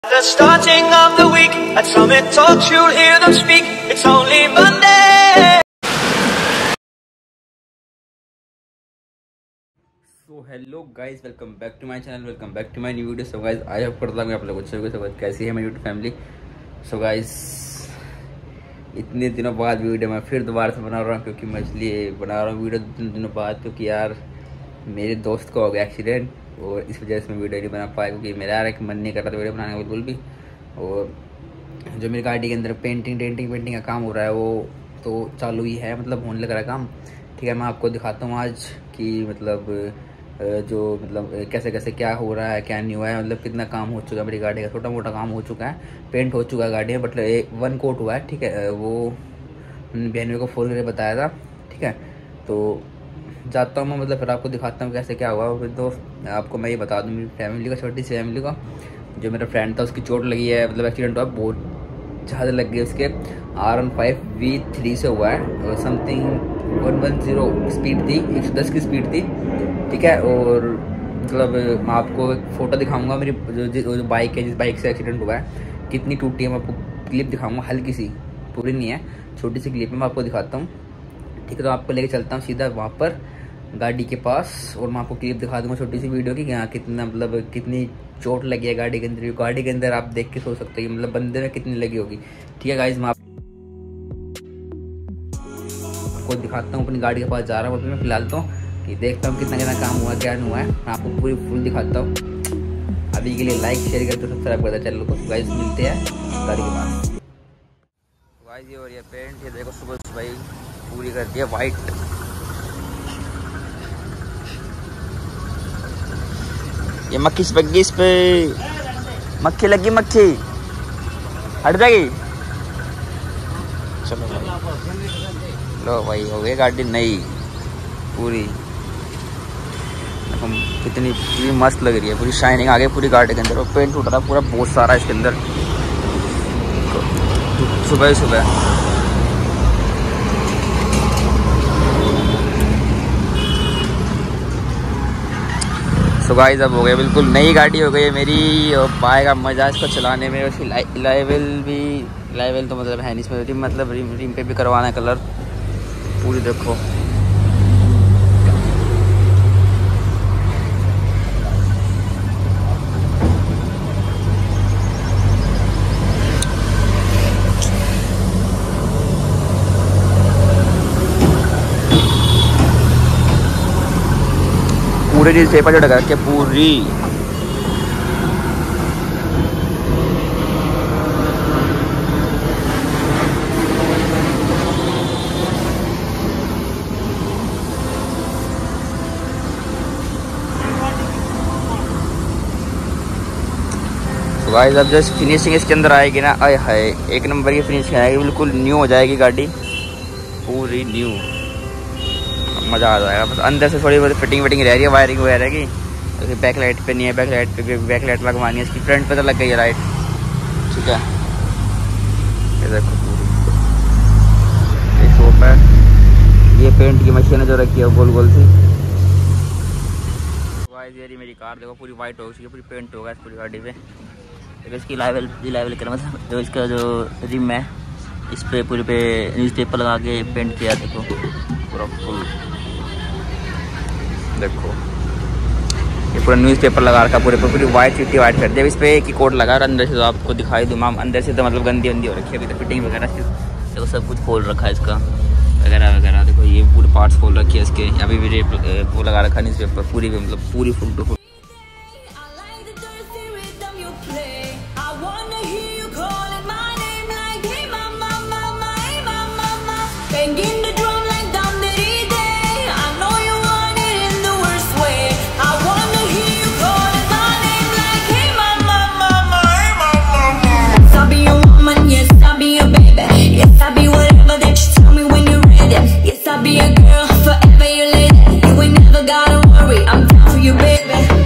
The starting of the week at Summit Talks, you'll hear them speak. It's only Monday. So hello guys, welcome back to my channel, welcome back to my new video. So guys, I hope करता हूँ आप लोग अच्छे होंगे। सब कैसी है मेरी यूट्यूब फैमिली। So guys, इतने दिनों बाद वीडियो मैं फिर दोबारा से बना रहा हूँ, क्योंकि मैं इसलिए बना रहा हूँ वीडियो 2 दिनों बाद, क्योंकि यार मेरे दोस्त को हो गया एक्सीडेंट और इस वजह से मैं वीडियो नहीं बना पाया, क्योंकि मेरा यार एक मन नहीं कर रहा था वीडियो बनाने का बिल्कुल भी। और जो मेरी गाड़ी के अंदर पेंटिंग का काम हो रहा है वो तो चालू ही है, मतलब होने लग रहा है काम। ठीक है, मैं आपको दिखाता हूँ आज कि मतलब कैसे कैसे क्या हो रहा है, क्या नहीं हुआ है, मतलब कितना काम हो चुका है मेरी गाड़ी का। छोटा मोटा काम हो चुका है, पेंट हो चुका है गाड़ी में, बट 1 कोट हुआ है। ठीक है, वो बहन को फ़ोन करके बताया था। ठीक है, तो जाता हूँ मैं, मतलब फिर आपको दिखाता हूँ कैसे क्या हुआ। फिर दोस्त आपको मैं ये बता दूँ, मेरी फैमिली का, छोटी सी फैमिली का, जो मेरा फ्रेंड था उसकी चोट लगी है, मतलब एक्सीडेंट हुआ, बहुत ज़्यादा लग गई। उसके R15 V3 से हुआ है और समथिंग 110 स्पीड थी, 110 की स्पीड थी। ठीक है, और मतलब मैं आपको एक फ़ोटो दिखाऊंगा मेरी जो बाइक है, जिस बाइक से एक्सीडेंट हुआ है कितनी टूटी है, मैं आपको क्लिप दिखाऊंगा, हल्की सी, पूरी नहीं है, छोटी सी क्लिप में मैं आपको दिखाता हूँ। ठीक है, तो आपको लेके चलता हूँ सीधा वहाँ पर गाड़ी के पास, और मैं आपको क्लिप दिखा दूँगा छोटी सी वीडियो की, यहाँ कितना मतलब कितनी चोट लगी है गाड़ी के अंदर। गाड़ी के अंदर आप देख के सोच सकते हैं मतलब बंदे में कितनी लगी होगी। ठीक है गाइज, मैं आपको दिखाता हूँ, अपनी गाड़ी के पास जा रहा हूँ मैं फिलहाल तो, कि देखता हूँ कितना कितना काम हुआ क्या नहीं हुआ है, मैं आपको पूरी फुल दिखाता हूँ। अभी के लिए लाइक शेयर करते सब्सक्राइब करते चैनल को। गाइज मिलते हैं गाड़ी के पास। गाइज ये हो रही है पेंट, ये देखो सुबह सुबह पूरी कर दिया वाइट। ये मक्खी चिपक गई, इस पे मक्खी लगी, मक्खी हट जाएगी। चलो भाई, लो भाई हो गई गाड़ी नई पूरी, कितनी मस्त लग रही है, पूरी शाइनिंग आ गई पूरी गाड़ी के अंदर। और पेंट उठ रहा पूरा बहुत सारा इसके अंदर सुबह सुबह। तो गाइस अब हो गया बिल्कुल नई गाड़ी हो गई है मेरी, और पाएगा मज़ा इसको चलाने में। उसकी लाइवल तो मतलब है नहीं इसमें, मतलब रिम पे भी करवाना है कलर पूरी, देखो पूरी न्यूज़ पेपर चढ़ा के पूरी। तो गाइस अब जस्ट फिनिशिंग इसके अंदर आएगी ना, आए हाय एक नंबर की फिनिशिंग आएगी, बिल्कुल न्यू हो जाएगी गाड़ी, पूरी न्यू, मज़ा आ जाएगा। बस अंदर से थोड़ी बहुत फिटिंग रह रही है, वायरिंग वगैरह की। तो बैक लाइट पे नहीं है, बैक लाइट पे बैक लाइट लगवानी है, इसकी फ्रंट पे तो लग गई है लाइट। ठीक है, ये देखो पूरी ये शॉप है, ये पेंट की मशीन है जो रखी है गोल गोल सी। ये मेरी कार देखो पूरी वाइट हो गई, पूरी पेंट होगा इस पूरी गाड़ी पे। तो इसकी लाइवल करना, मतलब जो इसका जो रिम है इस पे पूरी पे न्यूज़पेपर लगा के पेंट किया, देखो पूरा फुल, देखो ये पूरा न्यूज़पेपर लगा रखा पूरे पर, पूरी वाइट चिट्टी वाइट कर दिया। इस पर एक ही कोट लगा और अंदर से तो आपको दिखाई दूँ मैम, अंदर से तो मतलब गंदी हो रखी है अभी तो, फिटिंग वगैरह देखो सब कुछ खोल रखा है इसका वगैरह। देखो ये पूरे पार्ट्स खोल रखी है इसके, अभी भी वो लगा रखा है न्यूज़पेपर पूरी, मतलब पूरी full to full. Be a girl forever, you lady. You ain't never gotta worry. I'm down for you, baby.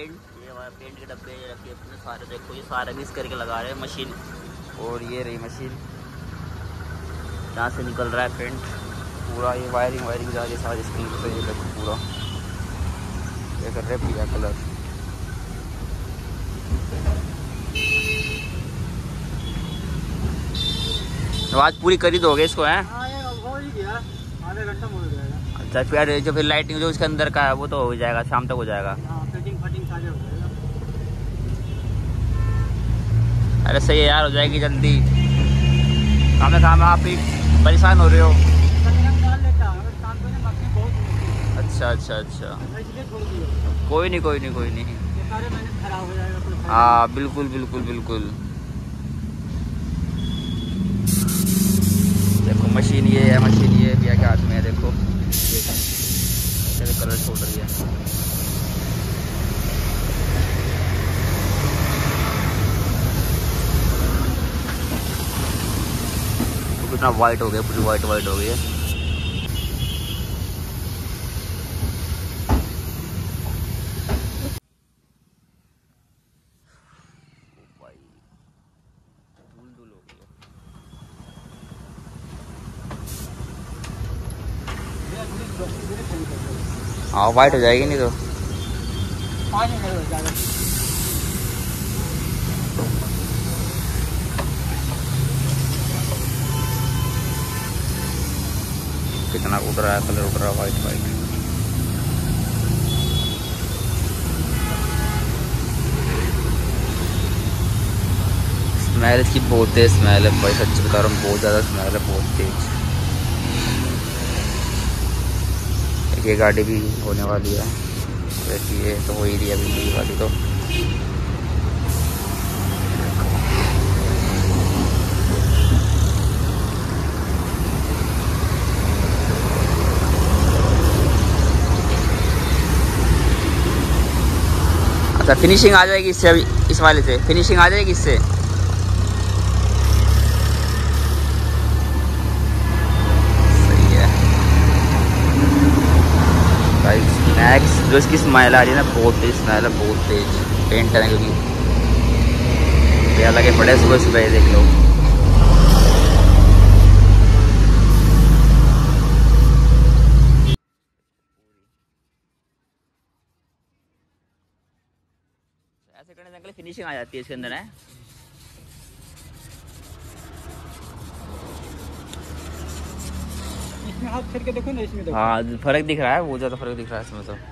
Paint, ये हमारा पेंट के डब्बे रखे अपने सारे, देखो ये सारे मिक्स करके लगा रहे हैं मशीन। और ये रही मशीन, यहाँ से निकल रहा है पेंट पूरा, ये वायरिंग जा रही है सारी स्क्रीन से, ये देखो पूरा ये कर रहे पीला कलर। तो आज पूरी कर ही दोगे इसको हैं? आधे घंटा हो जाएगा। अच्छा फिर जो फिर लाइटिंग जो इसके अंदर का है वो तो हो जाएगा, शाम तक हो जाएगा। फिटिंग सारे हो जाएगा। अरे सही है यार, हो जाएगी जल्दी। काम आप ही परेशान हो रहे हो। अच्छा कोई नहीं हाँ बिल्कुल। देखो मशीन ये है, भैया के हाथ में है, देखो ये कलर छोड़ रही है। तो कितना वाइट हो गया, पूरी वाइट हो गई है। हाँ वाइट हो जाएगी नहीं तो कितना उड़ रहा है, कलर उड़ रहा है वाइट। स्मेल इसकी बहुत तेज स्मेल है भाई, सच बता रहा हूँ, बहुत ज़्यादा स्मेल है, बहुत तेज। ये गाड़ी भी होने वाली है, वैसे ये तो हो ही रही है अभी मेरी गाड़ी तो। अच्छा फिनिशिंग आ जाएगी इससे, अभी इस वाले से फिनिशिंग आ जाएगी इससे। मैक्स जो इसकी स्माइल आ रही है ना, बहुत तेज स्माइल है, बहुत तेज पेंट है क्योंकि लगे बड़े सुबह देख लो। ऐसे करने से फिनिशिंग आ जाती है इसके अंदर है। इसमें हाथ फेर के देखो ना, इसमें देखो। हाँ फर्क दिख रहा है, बहुत ज़्यादा फर्क दिख रहा है इसमें तो।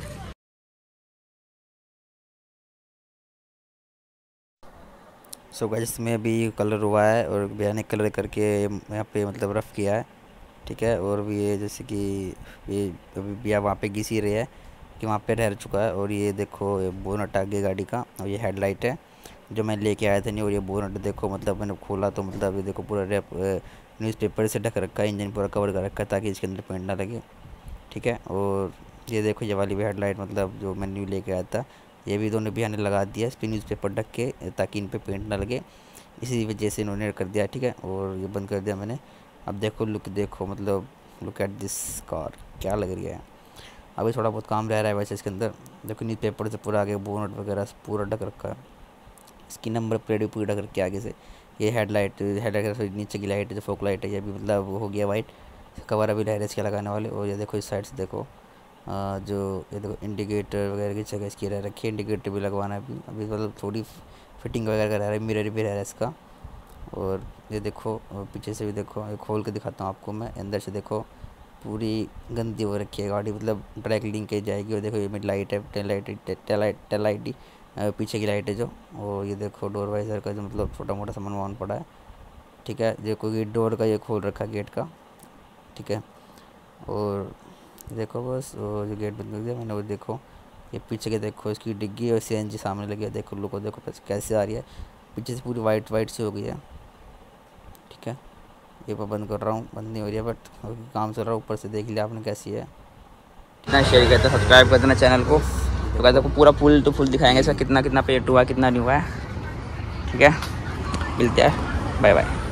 सो गाइस इसमें भी कलर हुआ है और भैया ने कलर करके यहाँ पे मतलब रफ़ किया है, ठीक है। और भी ये जैसे कि ये अभी भैया वहाँ पे घिस ही रहे हैं कि वहाँ पे ठहर चुका है। और ये देखो ये बोनट आगे गाड़ी का, और ये हेडलाइट है जो मैं लेके आया था नहीं। और ये बोनट देखो मतलब मैंने खोला तो मतलब ये देखो पूरा रैप न्यूज़पेपर से ढक रखा है, इंजन पूरा कवर कर रखा है ताकि इसके अंदर पेंट ना लगे, ठीक है। और ये देखो ये वाली भी हेडलाइट मतलब जो मैं न्यू लेके आया था, ये भी दोनों भैया ने लगा दिया इस पर न्यूज़पेपर ढक के ताकि इन पे पेंट ना लगे, इसी वजह से इन्होंने कर दिया, ठीक है। और ये बंद कर दिया मैंने। अब देखो लुक देखो, मतलब लुक एट दिस कार, क्या लग रही है। अभी थोड़ा बहुत काम रह रहा है वैसे इसके अंदर, देखो न्यूज़पेपर से पूरा आगे बोनट वगैरह से पूरा ढक रखा है, इसकी नंबर प्लेट भी पूरी ढक रखी है आगे से। ये हेडलाइट नीचे की लाइट जो फोक लाइट है ये भी मतलब हो गया वाइट, कवर अभी रह रहा है इसके लगाने वाले। और ये देखो इस साइड से देखो जो ये देखो इंडिकेटर वगैरह की जगह इसकी रह रखी है, इंडिकेटर भी लगवाना है अभी मतलब थोड़ी फिटिंग वगैरह का रह रहा है, मिरर भी रह रहा है इसका। और ये देखो पीछे से भी देखो, ये खोल के दिखाता हूँ आपको मैं, अंदर से देखो पूरी गंदी हो रखी है गाड़ी, मतलब ड्राई क्लीनिंग की जाएगी। और देखो ये मिड लाइट है, टेल लाइट पीछे की लाइट है जो। और ये देखो डोर वाइजर का जो मतलब छोटा मोटा सामान वामान पड़ा है, ठीक है। देखो ये डोर का ये खोल रखा गेट का, ठीक है। और देखो बस जो गेट बंद कर दिया मैंने। वो देखो ये पीछे के देखो इसकी डिग्गी और CNG सामने लगी है, देखो लुक देखो कैसे आ रही है, पीछे से पूरी वाइट से हो गई है, ठीक है। ये मैं बंद कर रहा हूँ, बंद नहीं हो रही है बट काम चल रहा है, ऊपर से देख लिया आपने कैसी है। कितना शेयर करते हैं, सब्सक्राइब कर देना चैनल को। तो कहते हैं पूरा फुल टू फुल दिखाएंगे इसका कितना पेट हुआ है कितना नहीं हुआ है, ठीक है। मिलते हैं, बाय बाय।